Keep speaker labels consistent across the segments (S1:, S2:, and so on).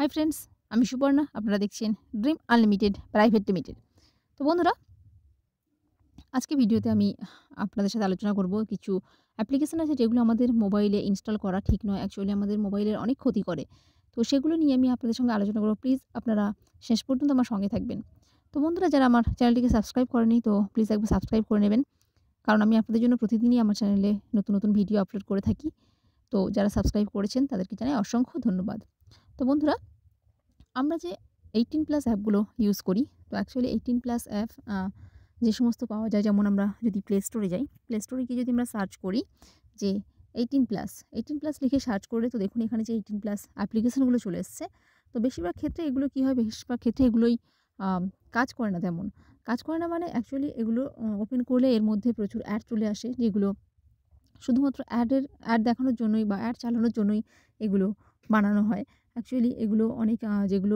S1: Hi friends, আমি সুপর্ণা। আপনারা দেখছেন ড্রিম আনলিমিটেড প্রাইভেট লিমিটেড। তো বন্ধুরা, আজকে ভিডিওতে আমি আপনাদের সাথে আলোচনা করব কিছু অ্যাপ্লিকেশন আছে যেগুলো আমাদের মোবাইলে ইনস্টল করা ঠিক নয়। অ্যাকচুয়ালি আমাদের মোবাইলের অনেক ক্ষতি করে। তো সেগুলো নিয়ে আমি আপনাদের সঙ্গে আলোচনা করব। প্লিজ আপনারা শেষ পর্যন্ত আমার সঙ্গে থাকবেন। তো বন্ধুরা, যারা আমার চ্যানেলটিকে সাবস্ক্রাইব করেনি, তো প্লিজ একবার সাবস্ক্রাইব করে নেবেন। কারণ আমি আপনাদের জন্য প্রতিদিনই আমার চ্যানেলে নতুন ভিডিও আপলোড করে থাকি। তো যারা সাবস্ক্রাইব করেছেন তাদেরকে জানাই অসংখ্য ধন্যবাদ। তো বন্ধুরা, আমরা যে 18+ অ্যাপগুলো ইউজ করি, তো অ্যাকচুয়ালি 18+ অ্যাপ যে সমস্ত পাওয়া যায়, যেমন আমরা যদি প্লে স্টোরে যাই, প্লে স্টোরে গিয়ে যদি আমরা সার্চ করি যে 18+ লিখে সার্চ করলে, তো দেখুন এখানে যে 18+ অ্যাপ্লিকেশনগুলো চলে এসছে। তো বেশিরভাগ ক্ষেত্রে এগুলো কী হয়, বেশিরভাগ ক্ষেত্রে এগুলোই কাজ করে না তেমন। কাজ করে না মানে অ্যাকচুয়ালি এগুলো ওপেন করলে এর মধ্যে প্রচুর অ্যাড চলে আসে, যেগুলো শুধুমাত্র অ্যাড দেখানোর জন্যই বা অ্যাড চালানোর জন্যই এগুলো বানানো হয়। অ্যাকচুয়ালি এগুলো অনেক যেগুলো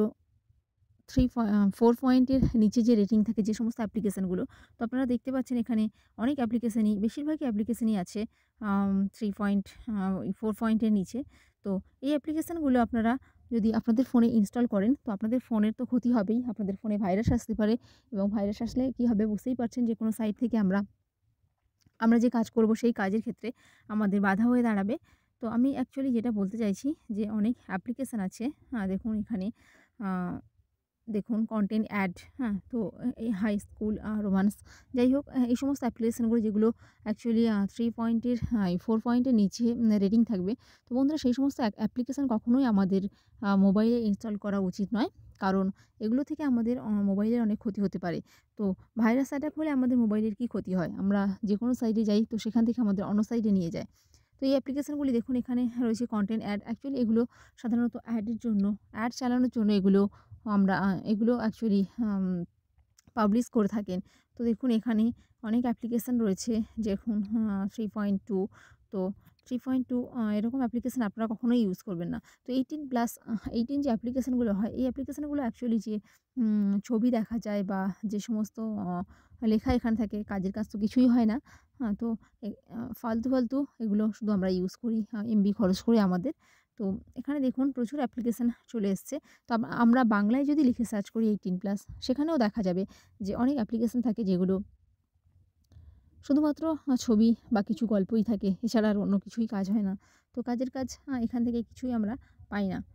S1: 4 পয়েন্টের নিচে যে রেটিং থাকে যে সমস্ত অ্যাপ্লিকেশনগুলো, তো আপনারা দেখতে পাচ্ছেন এখানে অনেক অ্যাপ্লিকেশনই, বেশিরভাগই অ্যাপ্লিকেশনই আছে 3 পয়েন্ট 4 পয়েন্টের নিচে। তো এই অ্যাপ্লিকেশনগুলো আপনারা যদি আপনাদের ফোনে ইনস্টল করেন, তো আপনাদের ফোনের তো ক্ষতি হবেই। আপনাদের ফোনে ভাইরাস আসতে পারে, এবং ভাইরাস আসলে কী হবে বুঝতেই পারছেন, যে কোনো সাইট থেকে আমরা যে কাজ করব সেই কাজের ক্ষেত্রে আমাদের বাধা হয়ে দাঁড়াবে। তো আমি অ্যাকচুয়ালি যেটা বলতে চাইছি, যে অনেক অ্যাপ্লিকেশন আছে। দেখুন এখানে আ দেখুন কনটেন্ট অ্যাড, হ্যাঁ? তো এই হাই স্কুল রোমান্স, যাই হোক, এই সমস্ত অ্যাপ্লিকেশনগুলো যেগুলো অ্যাকচুয়ালি 3 পয়েন্টের 4 পয়েন্টের নিচে রেটিং থাকবে। তো বন্ধুরা, সেই সমস্ত অ্যাপ্লিকেশন কখনোই আমাদের মোবাইলে ইনস্টল করা উচিত নয়। কারণ এগুলো থেকে আমাদের মোবাইলের অনেক ক্ষতি হতে পারে। তো ভাইরাস অ্যাটাক হলে আমাদের মোবাইলের কী ক্ষতি হয়? আমরা যেকোনো সাইটে যাই, তো সেখান থেকে আমাদের অন্য সাইটে নিয়ে যায়। তো এই অ্যাপ্লিকেশনগুলি দেখুন, এখানে রয়েছে কনটেন্ট অ্যাড। অ্যাকচুয়ালি এগুলো সাধারণত অ্যাডের জন্য, অ্যাড চালানোর জন্য এগুলো অ্যাকচুয়ালি পাবলিশ করে থাকেন। তো দেখুন এখানে অনেক অ্যাপ্লিকেশন রয়েছে, দেখুন 3.2, তো 3.2 এরকম অ্যাপ্লিকেশন আপনারা কখনোই ইউজ করবেন না। তো 18 যে অ্যাপ্লিকেশনগুলো হয়, এই অ্যাপ্লিকেশনগুলো অ্যাকচুয়ালি যে ছবি দেখা যায় বা যে সমস্ত লেখা এখানে থাকে, কাজের কাজ তো কিছুই হয় না। তো ফালতু এগুলো শুধু আমরা ইউজ করি, এমবি খরচ করে আমাদের। তো এখানে দেখুন প্রচুর অ্যাপ্লিকেশন চলে এসছে। তো আমরা বাংলায় যদি লিখে সার্চ করি 18+, সেখানেও দেখা যাবে যে অনেক অ্যাপ্লিকেশন থাকে যেগুলো শুধুমাত্র ছবি বা কিছু গল্পই থাকে। এছাড়া আর অন্য কিছুই কাজ হয় না। তো কাজের কাজ এখান থেকে কিছুই আমরা পাই না।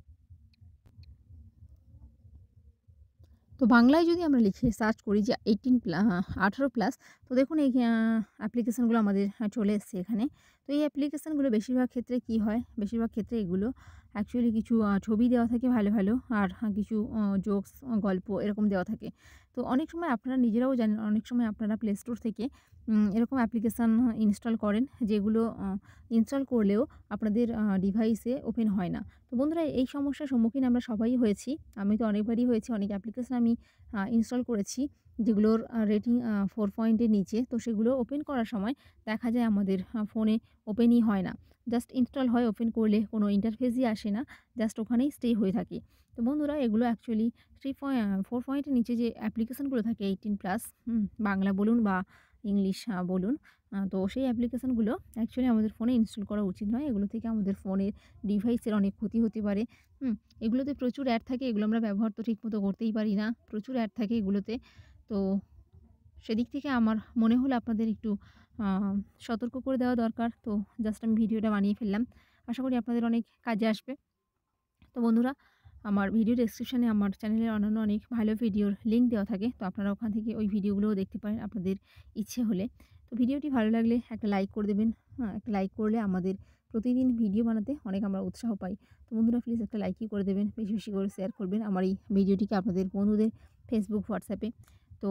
S1: তো বাংলায় যদি আমরা লিখে সার্চ করি যে 18+, তো দেখুন এই অ্যাপ্লিকেশনগুলো আমাদের চলে এসছে এখানে। তো এই অ্যাপ্লিকেশনগুলো বেশিরভাগ ক্ষেত্রে কী হয়, বেশিরভাগ ক্ষেত্রে এগুলো অ্যাকচুয়ালি কিছু ছবি দেওয়া থাকে ভালো, আর কিছু জোকস, গল্প এরকম দেওয়া থাকে। তো অনেক সময় আপনারা নিজেরাও জানেন, অনেক সময় আপনারা প্লে স্টোর থেকে এরকম অ্যাপ্লিকেশান ইনস্টল করেন, যেগুলো ইনস্টল করলেও আপনাদের ডিভাইসে ওপেন হয় না। তো বন্ধুরা, এই সমস্যার সম্মুখীন আমরা সবাই হয়েছি। আমি তো অনেকবারই হয়েছি। অনেক অ্যাপ্লিকেশন আমি ইনস্টল করেছি যেগুলোর রেটিং 4 পয়েন্টের নিচে। তো সেগুলো ওপেন করার সময় দেখা যায় আমাদের ফোনে ওপেনই হয় না। জাস্ট ইনস্টল হয়, ওপেন করলে কোনো ইন্টারফেসই আসে না। জাস্ট ওখানেই স্টে হয়ে থাকে। তো বন্ধুরা, এগুলো অ্যাকচুয়ালি 4 পয়েন্টের নিচে যে অ্যাপ্লিকেশনগুলো থাকে 18+, বাংলা বলুন বা ইংলিশ বলুন, তো সেই অ্যাপ্লিকেশনগুলো অ্যাকচুয়ালি আমাদের ফোনে ইনস্টল করা উচিত নয়। এগুলো থেকে আমাদের ফোনের ডিভাইসের অনেক ক্ষতি হতে পারে। এগুলোতে প্রচুর অ্যাড থাকে, এগুলো আমরা ব্যবহার তো ঠিকমতো করতেই পারি না। প্রচুর অ্যাড থাকে এগুলোতে। তো সেদিক থেকে আমার মনে হলো আপনাদের একটু আ সতর্ক করে দেওয়া দরকার। তো জাস্ট আমি ভিডিওটা বানিয়ে ফেললাম। আশা করি আপনাদের অনেক কাজে আসবে। তো বন্ধুরা, আমার ভিডিও ডেসক্রিপশনে আমার চ্যানেলের অন্যান্য অনেক ভালো ভিডিওর লিঙ্ক দেওয়া থাকে। তো আপনারা ওখান থেকে ওই ভিডিওগুলোও দেখতে পারেন আপনাদের ইচ্ছে হলে। তো ভিডিওটি ভালো লাগলে একটা লাইক করে দেবেন। একটা লাইক করলে আমাদের প্রতিদিন ভিডিও বানাতে অনেক আমরা উৎসাহ পাই। তো বন্ধুরা, প্লিজ একটা লাইকই করে দেবেন। বেশি করে শেয়ার করবেন আমার এই ভিডিওটিকে আপনাদের বন্ধুদের ফেসবুক, হোয়াটসঅ্যাপে। তো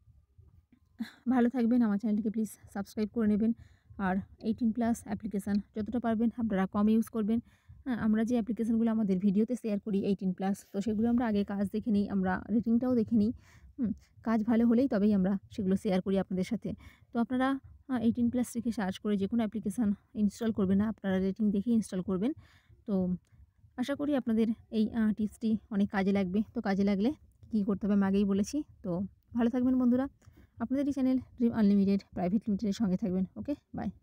S1: ভালো থাকবেন। আমার চ্যানেলটিকে প্লিজ সাবস্ক্রাইব করে নেবেন। আর 18+ অ্যাপ্লিকেশান যতটা পারবেন আপনারা কম ইউজ করবেন। আমরা যে অ্যাপ্লিকেশানগুলো আমাদের ভিডিওতে শেয়ার করি 18+, তো সেগুলো আমরা আগে কাজ দেখে নিই, আমরা রেটিংটাও দেখে নিই। কাজ ভালো হলেই তবেই আমরা সেগুলো শেয়ার করি আপনাদের সাথে। তো আপনারা 18+ লিখে সার্চ করে যেকোনো অ্যাপ্লিকেশান ইনস্টল করবেন না, আপনারা রেটিং দেখে ইনস্টল করবেন। তো আশা করি আপনাদের এই টিপসটি অনেক কাজে লাগবে। তো কাজে লাগলে কী করতে হবে আমি আগেই বলেছি। তো ভালো থাকবেন বন্ধুরা। আপনাদেরই চ্যানেল ড্রিম আনলিমিটেড প্রাইভেট লিমিটেডের সঙ্গে থাকবেন। Okay, by.